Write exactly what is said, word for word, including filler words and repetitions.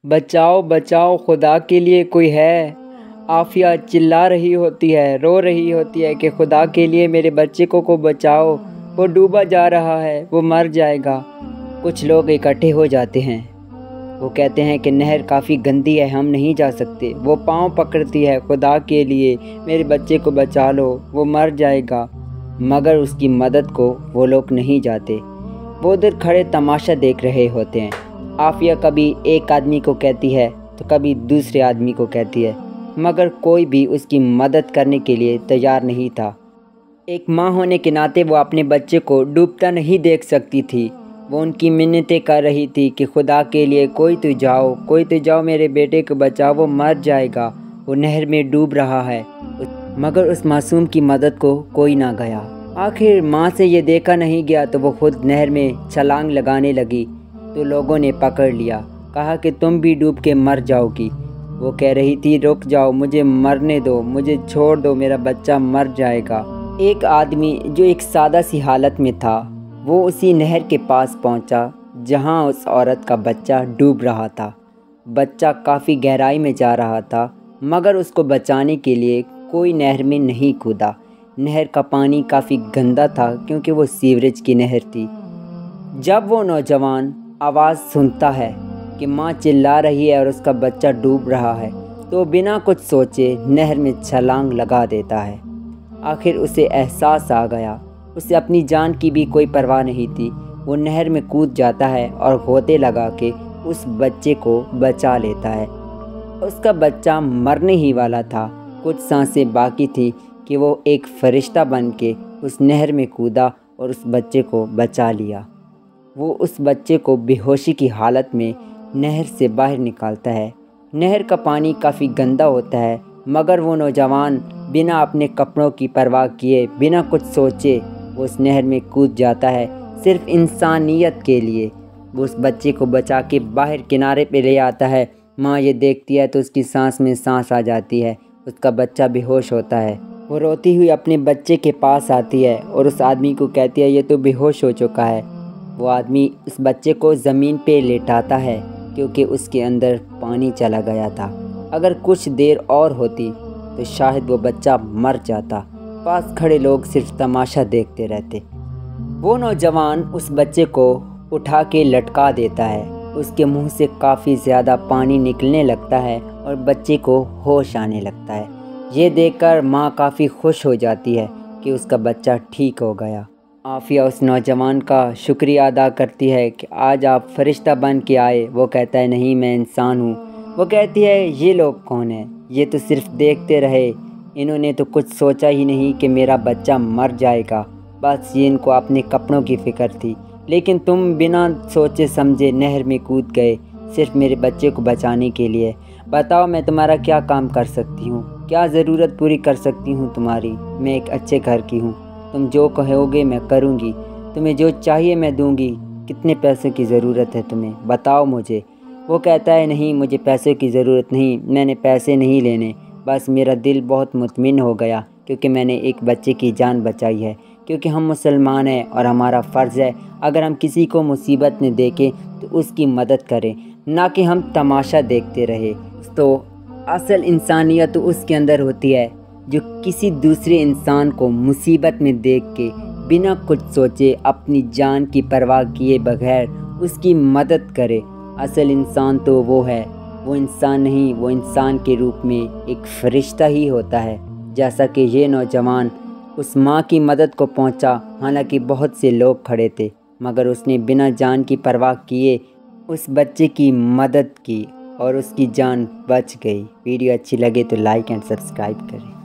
بچاؤ بچاؤ خدا کے لیے کوئی ہے۔ عافیہ چلا رہی ہوتی ہے، رو رہی ہوتی ہے کہ خدا کے لیے میرے بچے کو کو بچاؤ، وہ ڈوبا جا رہا ہے، وہ مر جائے گا۔ کچھ لوگ اکٹھے ہو جاتے ہیں، وہ کہتے ہیں کہ نہر کافی گندی ہے، ہم نہیں جا سکتے۔ وہ پاؤں پکڑتی ہے، خدا کے لیے میرے بچے کو بچا لو، وہ مر جائے گا۔ مگر اس کی مدد کو وہ لوگ نہیں جاتے، وہ ادھر کھڑے تماشا دیکھ رہے ہوتے ہیں۔ عافیہ کبھی ایک آدمی کو کہتی ہے تو کبھی دوسرے آدمی کو کہتی ہے، مگر کوئی بھی اس کی مدد کرنے کے لیے تیار نہیں تھا۔ ایک ماں ہونے کے ناطے وہ اپنے بچے کو ڈوبتا نہیں دیکھ سکتی تھی۔ وہ ان کی منتیں کر رہی تھی کہ خدا کے لیے کوئی تو جاؤ، کوئی تو جاؤ، میرے بیٹے کو بچاؤ، وہ مر جائے گا، وہ نہر میں ڈوب رہا ہے۔ مگر اس معصوم کی مدد کو کوئی نہ گیا۔ آخر ماں سے یہ دیکھا نہیں گیا تو وہ خود نہر میں چھلانگ لگانے لگی تو لوگوں نے پکڑ لیا، کہا کہ تم بھی ڈوب کے مر جاؤ گی۔ وہ کہہ رہی تھی رک جاؤ، مجھے مرنے دو، مجھے چھوڑ دو، میرا بچہ مر جائے گا۔ ایک آدمی جو ایک سادہ سی حالت میں تھا وہ اسی نہر کے پاس پہنچا جہاں اس عورت کا بچہ ڈوب رہا تھا۔ بچہ کافی گہرائی میں جا رہا تھا مگر اس کو بچانے کے لیے کوئی نہر میں نہیں کودا۔ نہر کا پانی کافی گندا تھا کیونکہ وہ سیوریج کی نہر تھی۔ جب وہ نوجوان آواز سنتا ہے کہ ماں چلا رہی ہے اور اس کا بچہ ڈوب رہا ہے تو بنا کچھ سوچے نہر میں چھلانگ لگا دیتا ہے۔ آخر اسے احساس آ گیا، اسے اپنی جان کی بھی کوئی پرواہ نہیں تھی۔ وہ نہر میں کود جاتا ہے اور غوطے لگا کے اس بچے کو بچا لیتا ہے۔ اس کا بچہ مرنے ہی والا تھا، کچھ سانسیں باقی تھی کہ وہ ایک فرشتہ بن کے اس نہر میں کودا اور اس بچے کو بچا لیا۔ وہ اس بچے کو بے ہوشی کی حالت میں نہر سے باہر نکالتا ہے۔ نہر کا پانی کافی گندا ہوتا ہے مگر وہ نوجوان بنا اپنے کپڑوں کی پرواہ کیے، بنا کچھ سوچے وہ اس نہر میں کود جاتا ہے، صرف انسانیت کے لیے۔ وہ اس بچے کو بچا کے باہر کنارے پہ لے آتا ہے۔ ماں یہ دیکھتی ہے تو اس کی سانس میں سانس آ جاتی ہے، اس کا بچہ بے ہوش ہوتا ہے۔ وہ روتی ہوئی اپنے بچے کے پاس آتی ہے اور اس آدمی کو کہتی ہے یہ تو بے ہوش ہو چکا ہے۔ وہ آدمی اس بچے کو زمین پہ لیٹاتا ہے کیونکہ اس کے اندر پانی چلا گیا تھا۔ اگر کچھ دیر اور ہوتی تو شاید وہ بچہ مر جاتا۔ پاس کھڑے لوگ صرف تماشا دیکھتے رہتے۔ وہ نوجوان اس بچے کو اٹھا کے لٹکا دیتا ہے، اس کے منہ سے کافی زیادہ پانی نکلنے لگتا ہے اور بچے کو ہوش آنے لگتا ہے۔ یہ دیکھ کر ماں کافی خوش ہو جاتی ہے کہ اس کا بچہ ٹھیک ہو گیا۔ عافیہ اس نوجوان کا شکریہ ادا کرتی ہے کہ آج آپ فرشتہ بن کے آئے۔ وہ کہتا ہے نہیں، میں انسان ہوں۔ وہ کہتی ہے یہ لوگ کون ہیں؟ یہ تو صرف دیکھتے رہے، انہوں نے تو کچھ سوچا ہی نہیں کہ میرا بچہ مر جائے گا، بس یہ ان کو اپنے کپڑوں کی فکر تھی، لیکن تم بنا سوچے سمجھے نہر میں کود گئے صرف میرے بچے کو بچانے کے لیے۔ بتاؤ میں تمہارا کیا کام کر سکتی ہوں، کیا ضرورت پوری کر سکتی ہوں تمہاری؟ میں ایک اچھے گھر کی ہوں، تم جو کہو گے میں کروں گی، تمہیں جو چاہیے میں دوں گی۔ کتنے پیسوں کی ضرورت ہے تمہیں؟ بتاؤ مجھے۔ وہ کہتا ہے نہیں، مجھے پیسے کی ضرورت نہیں، میں نے پیسے نہیں لینے، بس میرا دل بہت مطمئن ہو گیا کیونکہ میں نے ایک بچے کی جان بچائی ہے، کیونکہ ہم مسلمان ہیں اور ہمارا فرض ہے اگر ہم کسی کو مصیبت میں دیکھیں تو اس کی مدد کریں، نہ کہ ہم تماشا دیکھتے رہے۔ تو اصل انسانیت تو اس کے اندر ہوتی ہے جو کسی دوسرے انسان کو مصیبت میں دیکھ کے بنا کچھ سوچے اپنی جان کی پرواہ کیے بغیر اس کی مدد کرے۔ اصل انسان تو وہ ہے، وہ انسان نہیں، وہ انسان کے روپ میں ایک فرشتہ ہی ہوتا ہے۔ جیسا کہ یہ نوجوان اس ماں کی مدد کو پہنچا، حالانکہ بہت سے لوگ کھڑے تھے مگر اس نے بنا جان کی پرواہ کیے اس بچے کی مدد کی اور اس کی جان بچ گئی۔ ویڈیو اچھی لگے تو لائک اینڈ سبسکرائب کریں۔